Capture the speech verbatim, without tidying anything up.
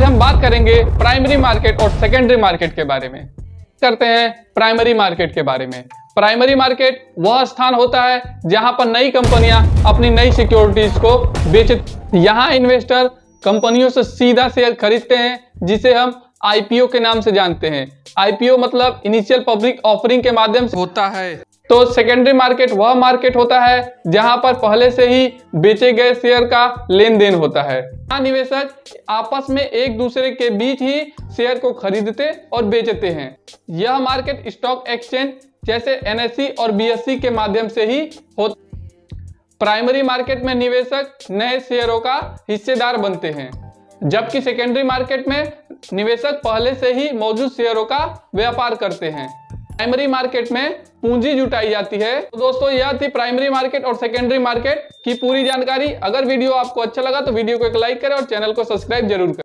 हम बात करेंगे प्राइमरी मार्केट और सेकेंडरी मार्केट के बारे में। करते हैं प्राइमरी मार्केट के बारे में। प्राइमरी मार्केट वह स्थान होता है जहां पर नई कंपनियां अपनी नई सिक्योरिटीज को बेचती। यहां इन्वेस्टर कंपनियों से सीधा शेयर खरीदते हैं, जिसे हम आईपीओ के नाम से जानते हैं। आईपीओ मतलब इनिशियल पब्लिक ऑफरिंग के माध्यम से होता है। तो सेकेंडरी मार्केट वह मार्केट होता है जहां पर पहले से ही बेचे गए शेयर का लेन देन होता है। यहाँ निवेशक आपस में एक दूसरे के बीच ही शेयर को खरीदते और बेचते हैं। यह मार्केट स्टॉक एक्सचेंज जैसे एनएसई और बीएसई के माध्यम से ही होता है। प्राइमरी मार्केट में निवेशक नए शेयरों का हिस्सेदार बनते हैं, जबकि सेकेंडरी मार्केट में निवेशक पहले से ही मौजूद शेयरों का व्यापार करते हैं। प्राइमरी मार्केट में पूंजी जुटाई जाती है। तो दोस्तों, यह थी प्राइमरी मार्केट और सेकेंडरी मार्केट की पूरी जानकारी। अगर वीडियो आपको अच्छा लगा तो वीडियो को एक लाइक करें और चैनल को सब्सक्राइब जरूर करें।